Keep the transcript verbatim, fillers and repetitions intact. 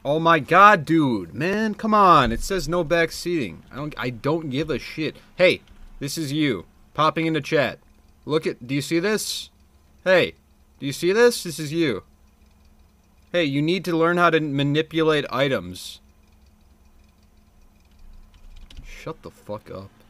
Oh my god, dude. Man, come on. It says no backseating. I don't I don't give a shit. Hey, this is you. Popping into chat. Look at do you see this? Hey, do you see this? This is you. Hey, you need to learn how to manipulate items. Shut the fuck up.